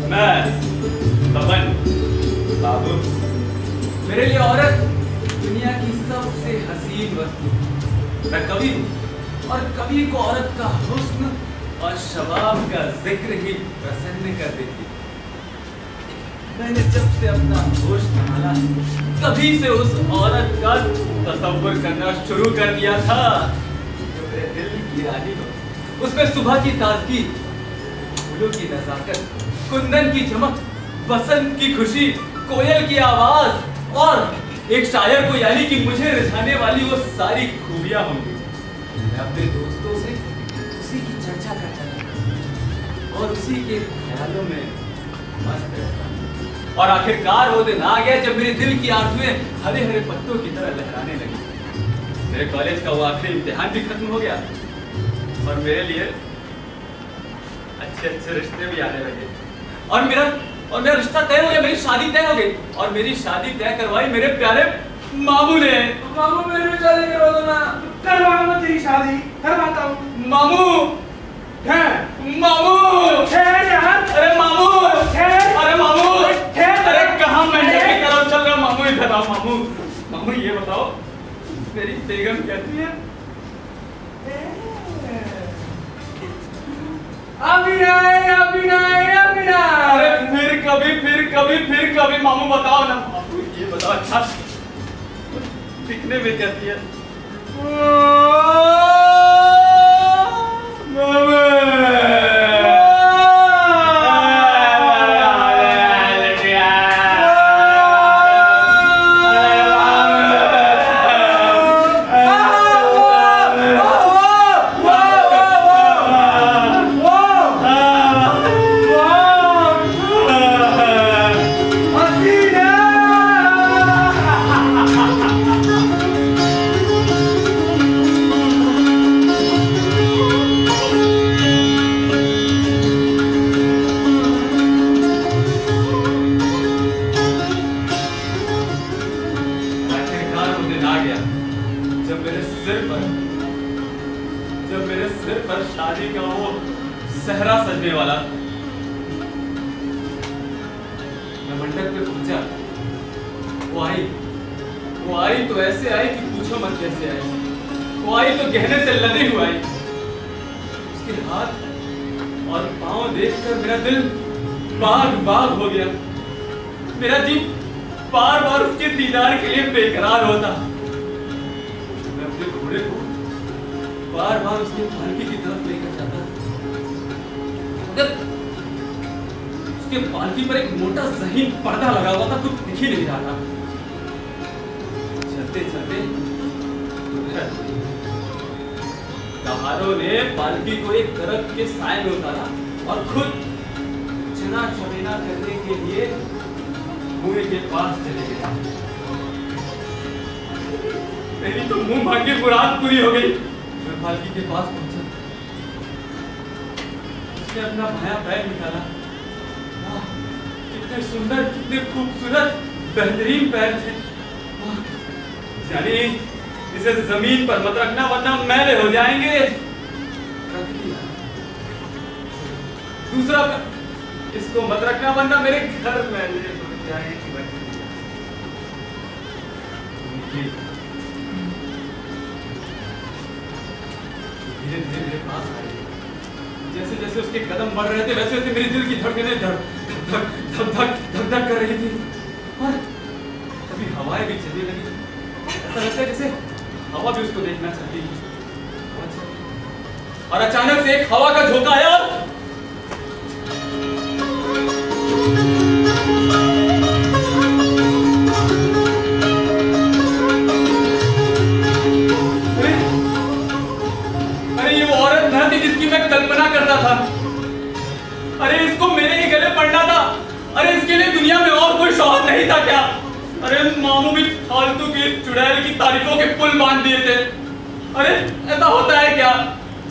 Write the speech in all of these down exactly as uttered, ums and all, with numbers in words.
मैं तपन बाबू, मेरे लिए औरत दुनिया की सबसे हसीन वस्तु। मैं कवि हूँ और कवि को औरत का हुस्न और शबाब का जिक्र ही प्रसन्न कर देती। मैंने जब से अपना होश संभाला तभी से उस औरत का तसव्वुर करना शुरू कर दिया था जो मेरे दिल की रानी हो। उसमें सुबह की ताजगी, फूलों की नजाकत, कुंदन की चमक, बसंत की खुशी, कोयल की आवाज और एक शायर को यानी कि मुझे रिझाने वाली वो सारी खूबियां होंगी। मैं अपने दोस्तों से उसी की चर्चा करता था और उसी के ख्यालों में मस्त रहता। और आखिरकार वो दिन आ गया जब मेरे दिल की आंसुएं हरे हरे पत्तों की तरह लहराने लगी। मेरे कॉलेज का वो आखिरी इम्तिहान भी खत्म हो गया और मेरे लिए अच्छे अच्छे रिश्ते भी आने लगे और मेरा और मेरा रिश्ता तय हो गया, मेरी शादी तय हो गई और मेरी शादी तय करवाई मेरे प्यारे मामू ने। मामू मेरी भी शादी करवा दो ना। करवाऊंगा मैं तेरी शादी, करवाता हूँ। मामू है मामू ठहर यार। अरे मामू ठहर। अरे मामू ठहर। अरे कहाँ मेंढक की तरफ चल रहा मामू? इधर आओ मामू। मामू ये बताओ मेरी बेगम कैसी है? अभिनय अभिनय अभिनय। अरे फिर कभी फिर कभी फिर कभी मामू बताओ ना। मामू ये बताओ अच्छा दिखने में कैसी है? जैसे जैसे उसके कदम बढ़ रहे थे वैसे वैसे मेरे दिल की धड़कनें धड़ धक धक धक धक धक कर रही थी और कभी हवाएं भी चलने लगी। ऐसा लगता है जैसे हवा भी उसको देखना चाहती है। और अचानक से एक हवा का झोंका आया और कल्पना करता था। अरे इसको मेरे ही गले पड़ना था। अरे इसके लिए दुनिया में और कोई शौहर नहीं था क्या? अरे मामू भी फालतू की चुड़ैल की तारीफों के पुल बांध दिए थे। अरे ऐसा होता है क्या?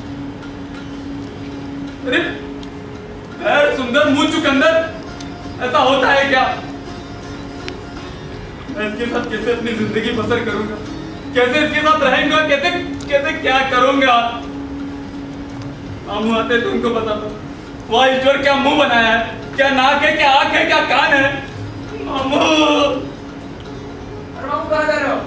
अरे पैर सुंदर मुंह चुकंदर, ऐसा होता है क्या? मैं इसके साथ कैसे अपनी जिंदगी बसर करूंगा? कैसे इसके साथ रहूंगा? कैसे कैसे क्या करूंगा? मामू आते तो उनको बताता वाह ईश्वर, क्या मुंह बनाया है, क्या नाक है, क्या आंख है, क्या कान है। मामू, अरे मामू कहाँ जा रहे हो?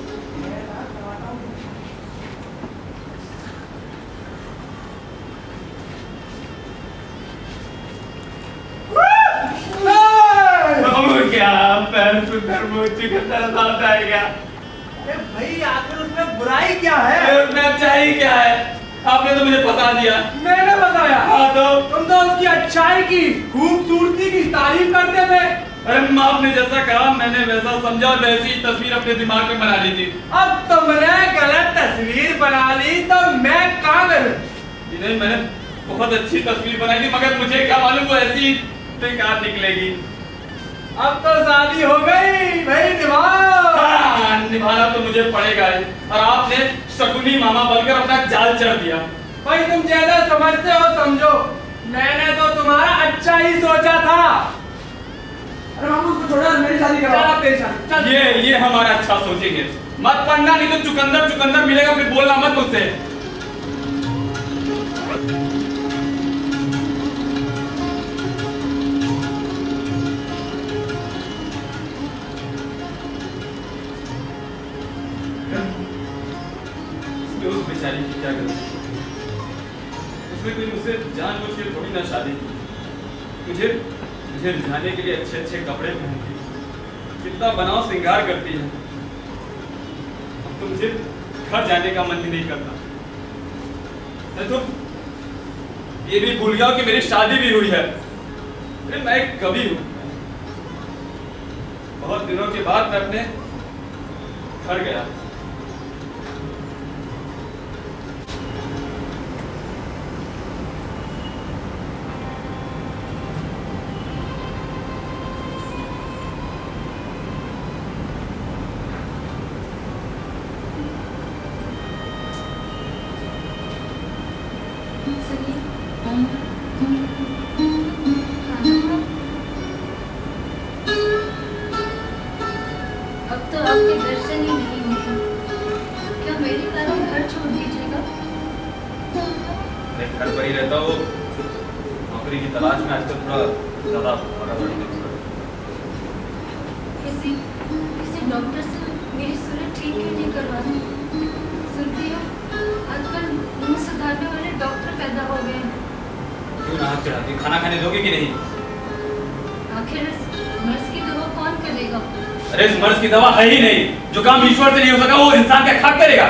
मामू क्या पैर सुंदर मोची का तरह आता है क्या? अरे भाई आखिर उसमें बुराई क्या है? उसमें अच्छाई क्या है? आपने तो मुझे बता दिया। मैंने बताया। हाँ तो तुम तो उसकी अच्छाई की, खूबसूरती की तारीफ करते थे। अरे आपने जैसा कहा मैंने वैसा समझा और वैसी तस्वीर अपने दिमाग में बना ली थी। अब तुमने गलत तस्वीर बना ली तो मैं क्या करूं? नहीं, मैंने बहुत अच्छी तस्वीर बनाई थी, मगर मुझे क्या मालूम वो ऐसी बेकार निकलेगी। अब तो शादी हो गई भाई, निभाओ। हाँ, निभाना तो मुझे पड़ेगा ही। और आपने शकुनी मामा बनकर अपना जाल चढ़ दिया। भाई तुम ज्यादा समझते हो समझो, मैंने तो तुम्हारा अच्छा ही सोचा था। अरे मामू उसको छोड़ो, मेरी शादी करो। चल तेरी शादी चल। ये ये हमारा अच्छा सोचेंगे। मत पढ़ना, नहीं तो चुकंदर चुकंदर मिलेगा, फिर बोलना मत मुझसे। उस बेचारी की क्या गलती? उसने कोई मुझसे जानबूझ के थोड़ी ना शादी की। मुझे मुझे रिझाने के लिए अच्छे अच्छे कपड़े पहनती है, कितना बनाओ श्रृंगार करती है। अब तो मुझे घर जाने का मन भी नहीं करता। मैं तो ये भी भूल गया कि मेरी शादी भी हुई है। अरे मैं एक कवि हूँ। बहुत दिनों के बाद मैं अपने घर गया। अब तो आपके दर्शन ही नहीं होते। क्या मेरे कारण घर छोड़ दीजिएगा? मैं घर पर ही रहता हूँ। नौकरी की तलाश में आजकल थोड़ा ज्यादा भागा-दौड़ी करती हूँ। किसी किसी डॉक्टर से मेरी सूरत ठीक क्यों नहीं करवाती? सुनती हो आजकल मुंह सुधारने वाले डॉक्टर पैदा हो गए हैं। क्यों ना हाथ चढ़ाती? खाना खाने दोगे कि नहीं? आखिर इस मर्ज की दवा कौन करेगा? अरे इस मर्ज की दवा है ही नहीं। जो काम ईश्वर से नहीं हो सका वो इंसान क्या खाक करेगा?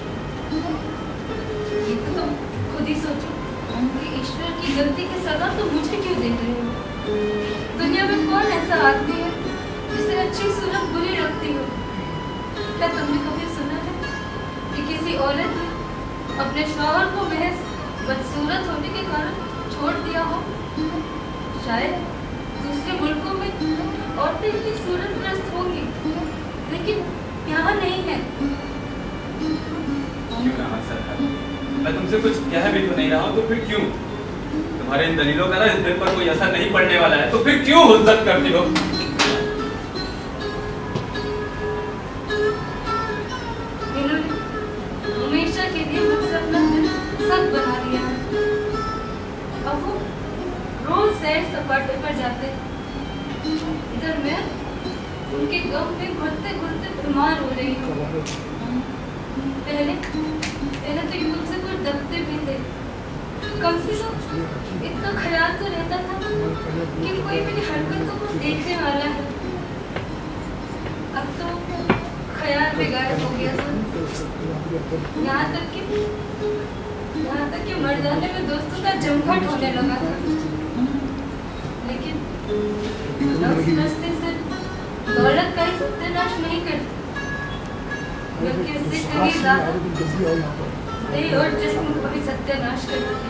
ये तो तुम खुद ही सोचो कि ईश्वर की गलती की सजा तो मुझे क्यों दे रहे हो? दुनिया में कौन ऐसा आदमी है जिसे अच्छी सूरत बुरी लगती हो? क्या तुमने कभी सुना है कि किसी औरत ने अपने शौहर को महज बदसूरत होने के कारण छोड़ दिया हो? शायद दूसरे मुल्कों में औरतें इतनी सूरतग्रस्त होंगी, लेकिन यहाँ नहीं है। क्यों ना हाथ सरकार? मैं तुमसे कुछ कह भी तो नहीं रहा हूँ, तो फिर क्यों? तुम्हारे इन दलीलों का ना इस दिल पर कोई असर नहीं पड़ने वाला है, तो फिर क्यों हुज्जत करती हो? इन्होंने हमेशा के लिए मुझसे अपना दिल सख्त बना लिया है। अब वो रोज सैर सपाटे पर जाते, इधर मैं उनके गम में घुटते घुटते बीमार हो रही हूँ। पहले पहले तो ये मुझसे कुछ दबते भी थे, कम से कम इतना ख्याल तो रहता था कि कोई मेरी हरकतों को देखने वाला है। अब तो ख्याल में गायब हो गया सब। यहाँ तक कि यहाँ तक कि मर जाने में दोस्तों का जमघट होने लगा था। लेकिन नफ्स मस्ती से दौलत का ही सत्यानाश नहीं करती, बल्कि उससे कहीं ज्यादा दिल और जिस्म को भी सत्यानाश करती है।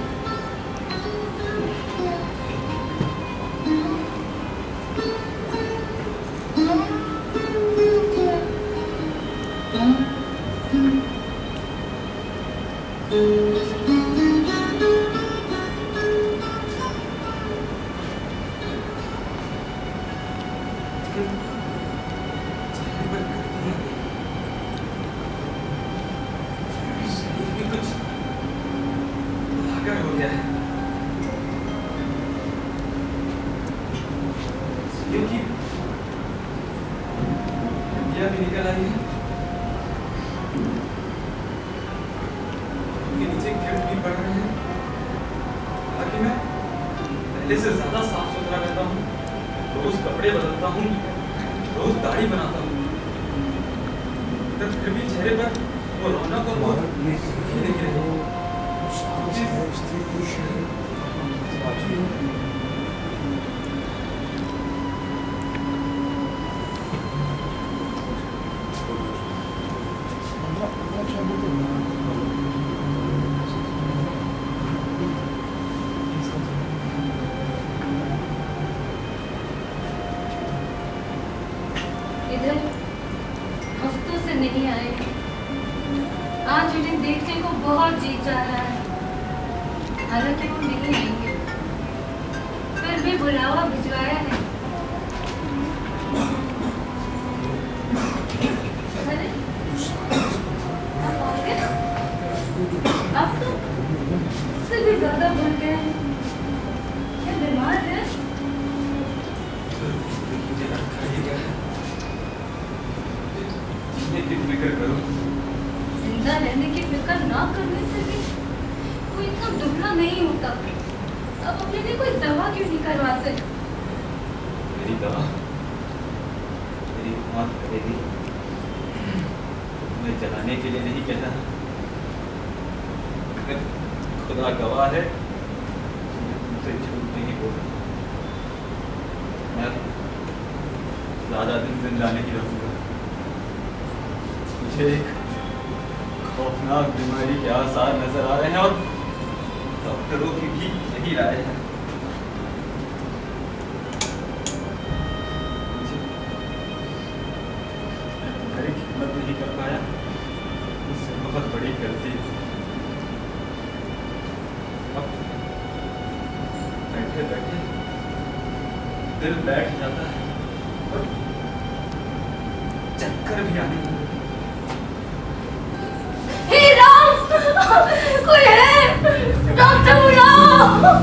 क्योंकि इंडिया भी निकल आई है, उनके नीचे गिफ्ट भी पड़ रहे हैं। हालांकि मैं पहले से ज्यादा साफ सुथरा रहता हूँ, रोज कपड़े बदलता हूँ, रोज दाढ़ी बनाता हूँ, फिर भी चेहरे पर वो रौनक और वो सुर्खी दिख रही है। इधर हफ्तों से नहीं आए, आज उन्हें देखने को बहुत जी चाह रहा है। हालांकि वो नहीं आएंगे, फिर भी बुलावा भिजवाया है। अरे आप आ गए? आप तो उससे भी ज्यादा भूल गए हैं। क्या बीमार है? फिक्र करो, जिंदा रहने की फिक्र ना करने से भी कोई इतना दुबला नहीं होता। अब अपने लिए कोई दवा क्यों नहीं करवाते? मेरी दवा मेरी मौत करेगी। मैं जलाने के लिए नहीं कहता, खुदा गवाह है, मुझसे झूठ नहीं बोला। मैं ज्यादा दिन जिंदा नहीं रहूंगा। मुझे एक खौफनाक बीमारी के आसार नजर आ रहे हैं और डॉक्टरों की भी यही राय है। मेरी हिम्मत नहीं कर पाया, उससे बहुत बड़ी गलती। अब बैठे बैठे दिल बैठ जाता है और चक्कर भी आने लगता है। हे राम, कोई है? डॉक्टर बुलाओ।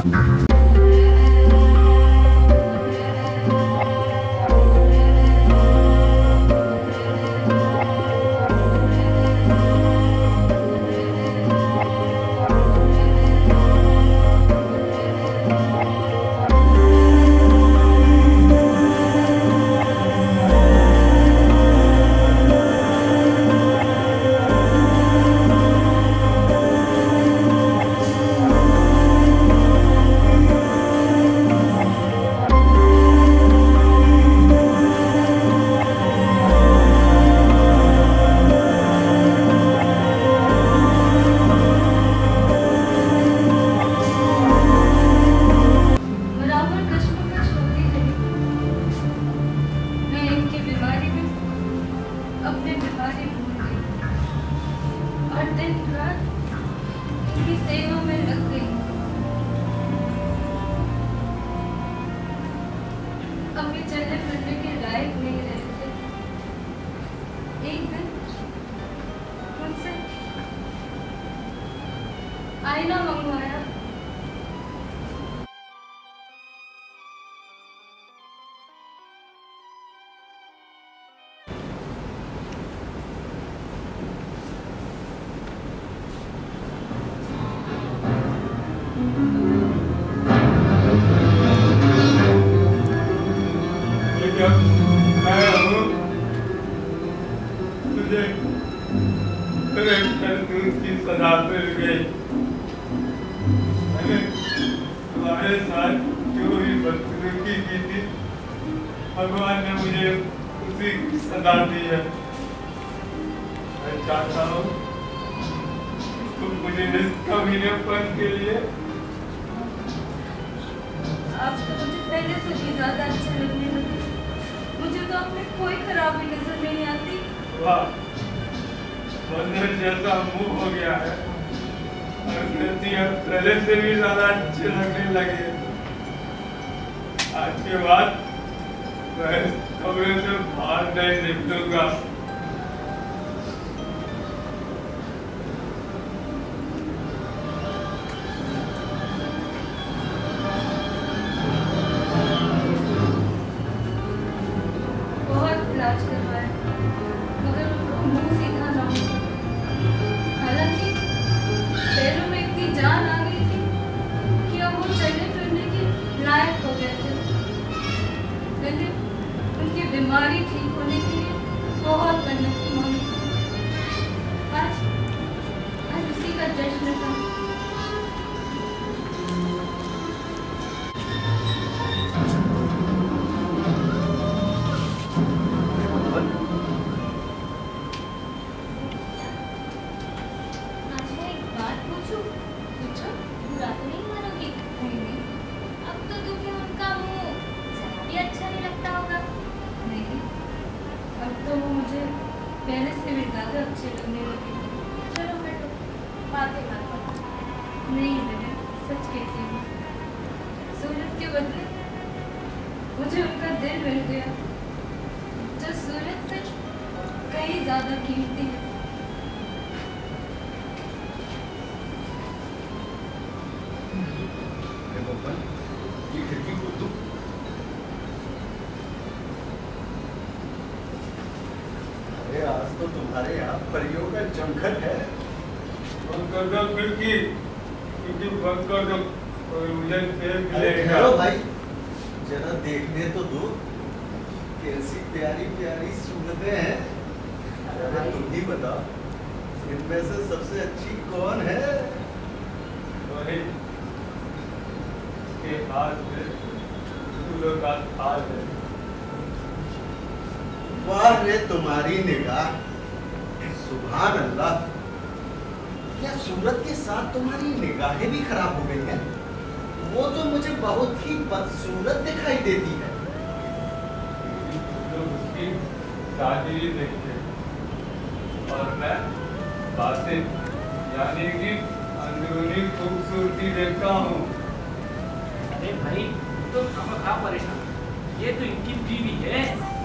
आईना मंगवाया। सजा मिल गई। मैंने तुम्हारे साथ जो भी बदसलूकी की थी, भगवान ने मुझे उसी की सजा दी है। मैं चाहता हूँ तुम मुझे इस कमीनेपन के लिए। आप तो मुझे पहले से भी ज्यादा अच्छे लगने लगे। मुझे तो आपने कोई खराबी नजर नहीं आती। वाह, बंदर जैसा मुंह हो गया है और कहती है पहले से भी ज्यादा अच्छे लगने लगे। आज के बाद मैं कमरे से बाहर नहीं निकलूंगा। मैंने उनकी बीमारी ठीक होने के लिए बहुत मन्नत मांगी। आज आज उसी का जश्न था। अच्छा, एक बात पूछूं? पूछो, बुरा तो नहीं मानोगी? नहीं नहीं अब तो तुम्हें उनका मुंह जरा भी अच्छा नहीं लगता होगा। नहीं, अब तो वो मुझे पहले से भी ज्यादा अच्छे लगने लगे। चलो बैठो, बातें मत करो। नहीं बहन, सच कहती हूँ, सूरत के बदले मुझे उनका दिल मिल गया, जो सूरत से कहीं ज्यादा कीमती है। बब्बन, ये खिड़की खोल दो। अरे आज तो तुम्हारे यहाँ परियों का जमघट है। बंद कर दो खिड़की, खिड़की बंद कर दो, कोई मुझे देख अरे लेगा। ठहरो भाई, जरा देखने तो दो, कैसी प्यारी प्यारी सूरतें हैं। अरे तुम ही बताओ, इनमें से सबसे अच्छी कौन है? वही के हाथ में फूलों का थाल है। वाह रे तुम्हारी निगाह, सुभान अल्लाह। क्या सूरत के साथ तुम्हारी निगाहें भी खराब हो गई हैं? वो तो मुझे बहुत ही बदसूरत दिखाई देती है। लोग उसकी शादी देखते और मैं बातें यानी कि अंदरूनी खूबसूरती देखता हूँ। अरे भाई तो खामखा परेशान, ये तो इनकी बीवी है।